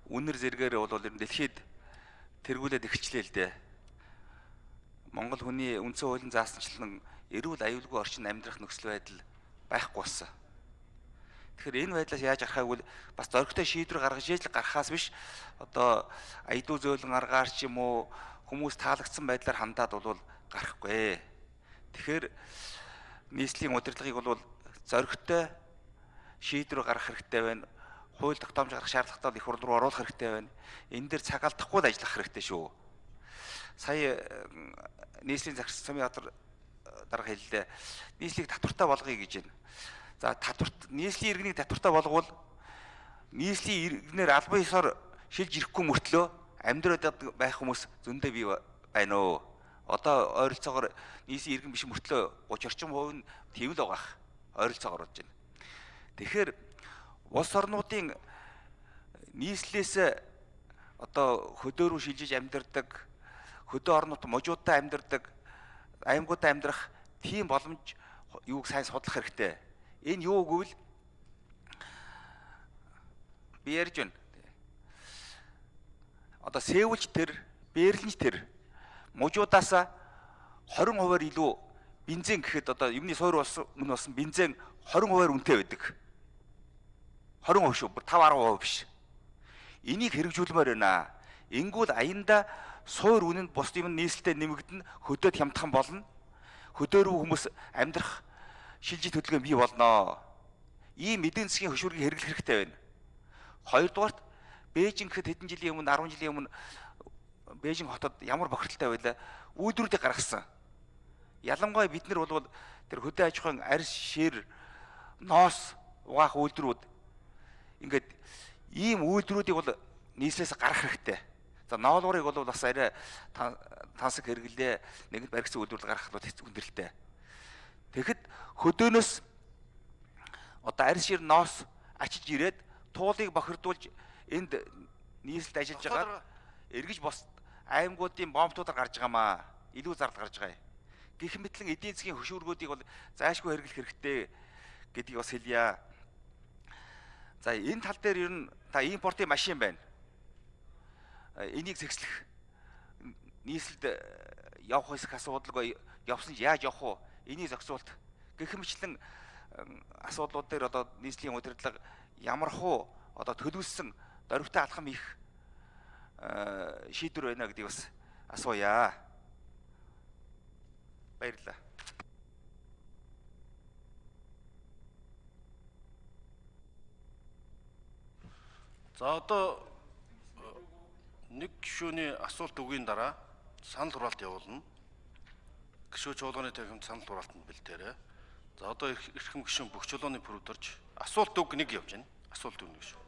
үнэр зэргээр бол ер нь дэлхийд тэргүүлээд эхэлчлээ л дээ. Монгол хүний үндсэн хуулийн заасанчлан эрүүл аюулгүй орчин амьдрах нөхцөл байдал байхгүй болсон. Тэгэхээр энэ байдлаас яаж гарахаа гэвэл бас зоригтой шийдвэр гаргаж ижил гарахаас биш одоо аядуу зөөлөн аргаар ч юм уу хүмүүс таалагдсан байдлаар хандаад бол гарахгүй. Тэгэхээр нийслэлийн удирдлагыг бол зоригтой шийдвэр гаргах хэрэгтэй байна. Хууль тогтоомж гаргах шаардлагатай их хурл руу оруулах хэрэгтэй байна. Энэ дээр цаг алдахгүй л ажиллах хэрэгтэй шүү. Сая нийслэлийн загас Сумьяатар дарга хэллээ. Нийслэлийг татвартай болгоё гэж байна. За нийслэлийн иргэнийг татвартай болговол нийслэлийн иргэнээр албан ёсоор шилж ирэхгүй мөртлөө амьдраад байх хүмүүс зөндөө бий байна уу? Одоо ойролцоогоор нийслэлийн иргэн биш мөртлөө 30 орчим % нь тийм л байгаа. Ойролцоогоор болж байна. Тэгэхээр улс орнуудын нийслэлээс одоо хөдөө рүү шилжиж амьдардаг, хөдөө орнууд можуудтай амьдардаг, аймагуудаа амьдрах тийм боломж юуг сайн судлах хэрэгтэй. Энэ юу гэвэл би ярьж байна. Одоо Сеулч тэр, Берлинч тэр можуудаас 20% илүү бензин гэхэд одоо юмны суур өмнө болсон бензин 20% үнэтэй байдаг. 20% шүү, 5-10% биш. Энийг хэрэгжүүлмээр байна. Ингүүл аянда суур үнэнд бус юм нийслэлтэй нэмэгдэн хөдөөд хямдхан болно. Хөдөө рүү хүмүүс амьдрах шилжиж хөдөлгөөн бий болно. Ийм эдийн засгийн хөшүүргийг хэрэглэх хэрэгтэй байна. Хоёрдугаарт Бээжин гэхэд хэдэн жилийн өмнө 10 жилийн өмнө Бээжин хотод ямар бохирдолтой байлаа үйлдвэрүүдийг гаргасан. Ялангуяа бид нар бол тэр хөдөө аж ахуйн арьс шир ноос угаах үйлдвэрүүд ингээд ийм үйлдвэрүүдийг бол нийслэлээс гаргах хэрэгтэй. За ноолуурыг бол бас арай тансаг хэрэглээ нэгд баригдсан үйлдвэрлэл гаргах бол хэцүү хүндрэлтэй. Тэгэхэд хөдөөнөөс одоо арьс шир ноос ачиж ирээд туулыг бохирдуулж энд нийслэлд ажиллаж байгаа эргэж бос аймагуудын бомбтуудаар гарч байгаамаа. Илүү зардал гарч байгаа. Гэх мэтлэн эдийн засгийн хөшүүргүүдийг бол зайлшгүй хэрэглэх хэрэгтэй гэдгийг бас хэлье. За энэ тал дээр ер нь та импортын машин байна. Энийг зэгслэх нийслэлд явах хэсэг асуудалгүй явсан ч яаж явах вэ? Энийг зохицуулт гэх мэтлэн асуудлууд дээр одоо нийслэлийн удирдлага ямар хуу одоо төлөвлөсөн дөрвтэй алхам их шийдвэр байна гэдгийг бас асууя. Баярлалаа. За одоо нэг гишүүний асуулт үгийн дараа санал хураалт явуулна. Гишүү чуулганы танхимд санал хураалтанд бэлдээрэй. За одоо эрхэм гишүүн бүх чулууны пүрэвдэрж асуулт үг нэг явж байна. Асуулт үг нэг шүү.